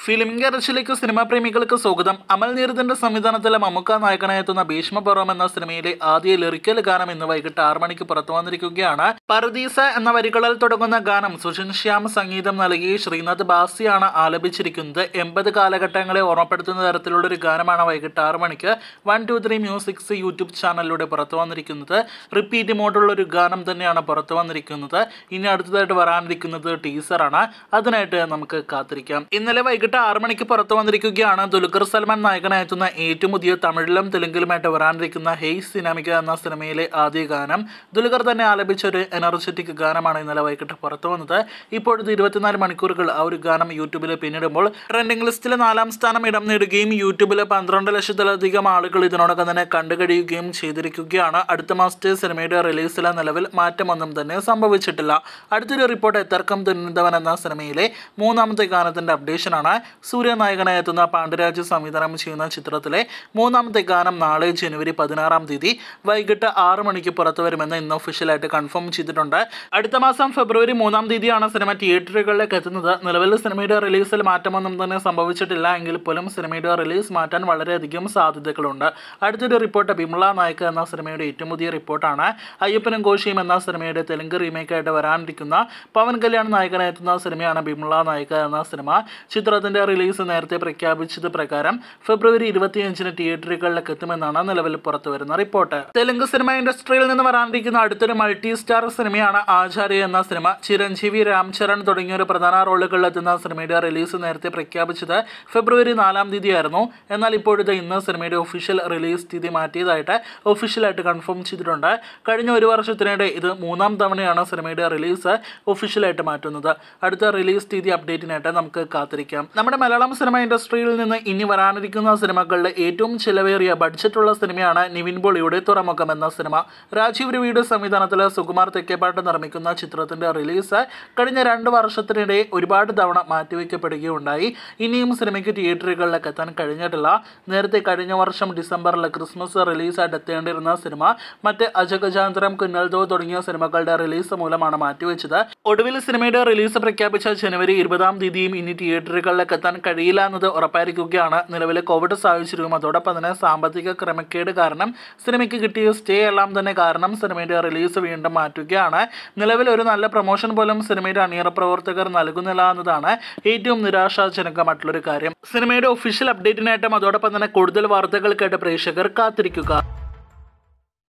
Film ഗാരേജിലേക്ക് cinema പ്രേമികൾക്ക് സ്വാഗതം. അമൽ നീരദിന്റെ സംവിധാനത്തിലെ മമ്മൂക്ക നായകനായെത്തുന്ന ഭീഷ്മപർവം എന്ന സിനിമയിലെ ആദ്യ ലിറിക്കൽ ഗാനം ഇന്ന് വൈകിട്ട് 6 മണിക്ക് പുറത്തു വന്നിരിക്കുകയാണ്. പർദീസ എന്ന വരികളിൽ തുടങ്ങുന്ന ഗാനം സുഷിൻ ശ്യാം സംഗീതം നൽകി ശ്രീനാഥ് ബാസിയാണ് ആലപിച്ചിരിക്കുന്നത്. 80 കാലഘട്ടങ്ങളെ ഓർമ്മപ്പെടുത്തുന്ന തരത്തിലുള്ള ഒരു ഗാനമാണ് വൈകിട്ട് 6 മണിക്ക് 123 മ്യൂസിക്സ് യൂട്യൂബ് ചാനലിലൂടെ പുറത്തു വന്നിരിക്കുന്നത്. റിപ്പീറ്റ് മോഡുള്ള ഒരു ഗാനം തന്നെയാണ് പുറത്തു വന്നിരിക്കുന്നത്. ഇനി അടുത്തതായിട്ട് വരാനിരിക്കുന്നത് ടീസറാണ്. അതിനായിട്ട് നമുക്ക് കാത്തിരിക്കാം. ഇന്നലെ വൈകിട്ട് 6 മണിക്ക് പുറത്തു വന്നിരിക്കുകയാണ് ദുൽഖർ സൽമാൻ നായകനായെത്തുന്ന ഏറ്റവും പുതിയ തമിഴിലും തെലുങ്കിലുമായിട്ട് വരാനിരിക്കുന്ന ഹെയ് സിനാമിക എന്ന സിനിമയിലെ ആദ്യ ഗാനം. ദുൽഖർ തന്നെ ആലപിച്ച ഒരു എനർജറ്റിക് ഗാനമാണ് ഇന്നലെ വൈകിട്ട് പുറത്തു വന്നത്. ഇപ്പോഴത്തെ 24 മണിക്കൂറുകൾ ആ ഒരു ഗാനം യൂട്യൂബിൽ പിന്നിടുമ്പോൾ ട്രെൻഡിംഗ് ലിസ്റ്റിൽ 4ാം സ്ഥാനം ഇടം നേടുകയും യൂട്യൂബിൽ 12 ലക്ഷത്തിലധികം ആളുകൾ ഇതിനോടൊപ്പം തന്നെ കണ്ടുകഴിയുകയും ചെയ്തിരിക്കുകയാണ്. അടുത്ത മാസത്തെ സിനിമയുടെ റിലീസിലെ നിലവിൽ മാറ്റമൊന്നും തന്നെ സംഭവിച്ചിട്ടില്ല. അടുത്തൊരു റിപ്പോർട്ട് എത്തർക്കം തുന്നിന്തവൻ എന്ന സിനിമയിലെ 3ാമത്തെ ഗാനത്തിന്റെ അപ്ഡേഷനാണ്. സൂര്യ നായകനായെത്തുന്ന പാണ്ഡ്യരാജ് സംവിധാനം ചെയ്യുന്ന ചിത്രത്തിലെ 3ാമത്തെ ഗാനം നാളെ ജനുവരി 16-ാം തീയതി വൈകിട്ട് 6 മണിക്ക് പുറത്തു വരുമെന്ന് ഇന്ന് ഒഫീഷ്യലായിട്ട് കൺഫേം ചെയ്തിട്ടുണ്ട്. അടുത്ത മാസം ഫെബ്രുവരി 3-ാം തീയതിയാണ് സിനിമ തിയേറ്ററുകളിലേക്ക് എത്തുന്നത്. നിലവിൽ സിനിമയുടെ റിലീസിൽ മാറ്റമൊന്നും തന്നെ സംഭവിച്ചിട്ടില്ല എങ്കിൽ പോലും സിനിമയുടെ റിലീസ് മാറ്റാൻ വളരെയധികം സാധ്യതകളുണ്ട്. അടുത്തൊരു റിപ്പോർട്ട് ബിംല നായക എന്ന സിനിമയുടെ ഏറ്റവും പുതിയ റിപ്പോർട്ടാണ്. അയ്യപ്പനും കോശിയും എന്ന സിനിമയുടെ തെലുങ്ക് റീമേക്കായിട്ട് വരാനിരിക്കുന്ന പവൻ കല്യാൺ നായകനായെത്തുന്ന സിനിമയാണ് ബിംല നായക എന്ന സിനിമ. ചിത്രത്തിന്റെ റിലീസ് നേരത്തെ പ്രഖ്യാപിച്ചത് പ്രകാരം ഫെബ്രുവരി 25-ന് തിയേറ്ററുകളിലേക്ക് എത്തുമെന്നാണ് നിലവിൽ പുറത്തുവരുന്ന റിപ്പോർട്ട്. തെലുങ്ക് സിനിമ ഇൻഡസ്ട്രിയിൽ നിന്ന് വരാനിരിക്കുന്ന അടുത്തൊരു മൾട്ടി സ്റ്റാർ സിനിമയാണ് ആചാര്യ എന്ന സിനിമ. ചിരഞ്ജീവി, രാം ചരൺ തുടങ്ങിയ ഒരു പ്രധാന റോളുകളിലെത്തുന്ന സിനിമയുടെ റിലീസ് നേരത്തെ പ്രഖ്യാപിച്ചത് ഫെബ്രുവരി 4-ാം തീയതിയായിരുന്നു. എന്നാൽ ഇപ്പോഴത്തെ ഇന്ന് സിനിമയുടെ ഒഫീഷ്യൽ റിലീസ് തീയതി മാറ്റിയതായിട്ട് ഒഫീഷ്യലായിട്ട് കൺഫേം ചെയ്തിട്ടുണ്ട്. കഴിഞ്ഞ ഒരു വർഷത്തിനിടെ ഇത് 3ാം തവണയാണ് സിനിമയുടെ റിലീസ് ഒഫീഷ്യലായിട്ട് മാറ്റുന്നത്. അടുത്ത റിലീസ് തീയതി അപ്ഡേറ്റിനായിട്ട് നമുക്ക് കാത്തിരിക്കാം. നമ്മുടെ മലയാളം സിനിമ ഇൻഡസ്ട്രിയിൽ നിന്ന് ഇനി വരാനിരിക്കുന്ന സിനിമകളുടെ ഏറ്റവും ചിലവേറിയ ബഡ്ജറ്റുള്ള സിനിമയാണ് നിവിൻ പോളിയുടെ തുറമുഖം എന്ന സിനിമ. രാജീവ് രവിയുടെ സംവിധാനത്തിൽ സുകുമാർ തെക്കേപ്പാട്ട് നിർമ്മിക്കുന്ന ചിത്രത്തിന്റെ റിലീസ് കഴിഞ്ഞ 2 വർഷത്തിനിടെ ഒരുപാട് തവണ മാറ്റിവെക്കപ്പെടുകയുണ്ടായി. ഇനിയും സിനിമയ്ക്ക് തിയേറ്ററുകളിലേക്ക് എത്താൻ കഴിഞ്ഞിട്ടില്ല. നേരത്തെ കഴിഞ്ഞ വർഷം ഡിസംബറിൽ ക്രിസ്മസ് റിലീസായിട്ട് എത്തേണ്ടിരുന്ന സിനിമ മറ്റ് അജഗജാന്തരം, കുന്നൽദോ തുടങ്ങിയ സിനിമകളുടെ റിലീസ് മൂലമാണ് മാറ്റിവെച്ചത്. ഒടുവിൽ സിനിമയുടെ റിലീസ് പ്രഖ്യാപിച്ച ജനുവരി 20-ാം തീയതിയും ഇനി തിയേറ്ററുകളിലേക്ക് എത്താൻ കഴിയില്ല എന്നത് ഉറപ്പായിരിക്കുകയാണ്. നിലവിലെ കോവിഡ് സാഹചര്യവും അതോടൊപ്പം തന്നെ സാമ്പത്തിക ക്രമക്കേട് കാരണം സിനിമയ്ക്ക് കിട്ടിയ സ്റ്റേ എല്ലാം തന്നെ കാരണം സിനിമയുടെ റിലീസ് വീണ്ടും മാറ്റുകയാണ്. നിലവിൽ ഒരു നല്ല പ്രൊമോഷൻ പോലും സിനിമയുടെ അണിയറ പ്രവർത്തകർ നൽകുന്നില്ല എന്നതാണ് ഏറ്റവും നിരാശാജനകമായിട്ടുള്ളൊരു കാര്യം. സിനിമയുടെ ഒഫീഷ്യൽ അപ്ഡേറ്റിനായിട്ടും അതോടൊപ്പം തന്നെ കൂടുതൽ വാർത്തകൾക്കായിട്ട് പ്രേക്ഷകർ കാത്തിരിക്കുക.